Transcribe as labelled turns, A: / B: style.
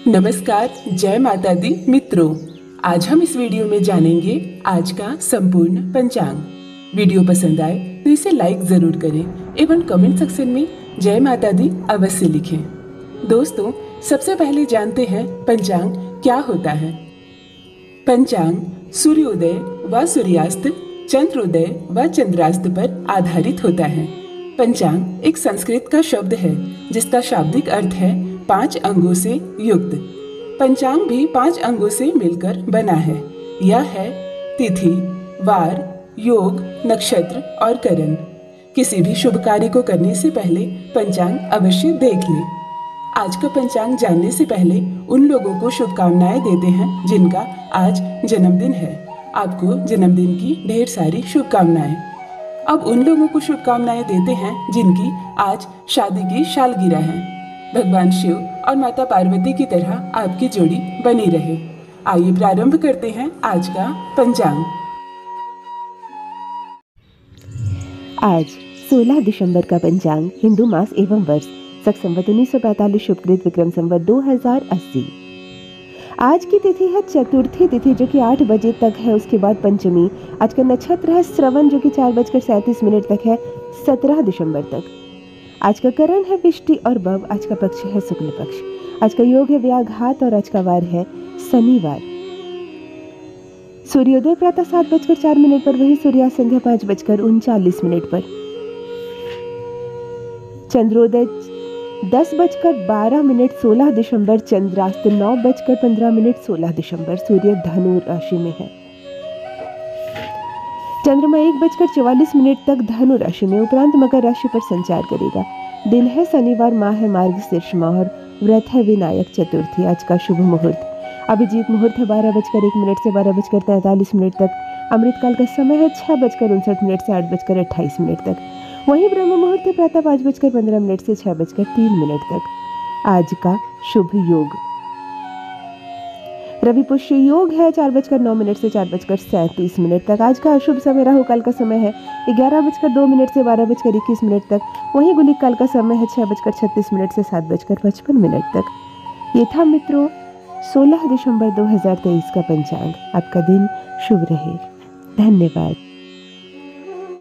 A: नमस्कार, जय माता दी मित्रों। आज हम इस वीडियो में जानेंगे आज का संपूर्ण पंचांग। वीडियो पसंद आए तो इसे लाइक जरूर करें एवं कमेंट सेक्शन में जय माता दी अवश्य लिखें। दोस्तों, सबसे पहले जानते हैं पंचांग क्या होता है। पंचांग सूर्योदय व सूर्यास्त, चंद्रोदय व चंद्रास्त पर आधारित होता है। पंचांग एक संस्कृत का शब्द है जिसका शाब्दिक अर्थ है 5 अंगों से युक्त। पंचांग भी 5 अंगों से मिलकर बना है। यह है तिथि, वार, योग, नक्षत्र और करण। किसी भी शुभ कार्य को करने से पहले पंचांग अवश्य देख लें। आज का पंचांग जानने से पहले उन लोगों को शुभकामनाएं देते हैं जिनका आज जन्मदिन है। आपको जन्मदिन की ढेर सारी शुभकामनाएं। अब उन लोगों को शुभकामनाएं देते हैं जिनकी आज शादी की सालगिरह है। भगवान शिव और माता पार्वती की तरह आपकी जोड़ी बनी रहे। आइए प्रारंभ करते हैं आज का पंचांग।
B: आज 16 दिसंबर का पंचांग हिंदू मास एवं वर्ष सक संवत 1945 शुभकृत विक्रम संवत 2080। आज की तिथि है चतुर्थी तिथि जो कि 8 बजे तक है। उसके बाद पंचमी। आज का नक्षत्र है श्रवण जो कि 4:37 तक है 17 दिसंबर तक। आज का करण है विष्टि और बव। आज का पक्ष है शुक्ल पक्ष। आज का योग है व्याघात और आज का वार है शनिवार। सूर्योदय प्रातः 7:04 पर, वहीं सूर्यास्त संध्या 5:39 पर। चंद्रोदय 10:12 16 दिसंबर, चंद्रास्त 9:15 16 दिसंबर। सूर्य धनु राशि में है। चंद्रमा 1:44 तक धनु राशि में उपरांत मकर राशि पर संचार करेगा। दिन है शनिवार, माह है मार्गशीर्ष माह और व्रत है विनायक चतुर्थी। आज का शुभ मुहूर्त अभिजीत मुहूर्त है 12:01 से 12:43 तक। अमृतकाल का समय है 6:59 से 8:28 तक। वहीं ब्रह्म मुहूर्त है प्रातः 5:15 से 6:03 तक। आज का शुभ योग रवि पुष्य योग है 4:09 से 4:37 तक। आज का अशुभ समय राहु काल का समय है 11:02 से 12:21 तक। वहीं गुलिक काल का समय है 6:36 से 7:55 तक। ये था मित्रों 16 दिसंबर 2023 का पंचांग। आपका दिन शुभ रहे। धन्यवाद।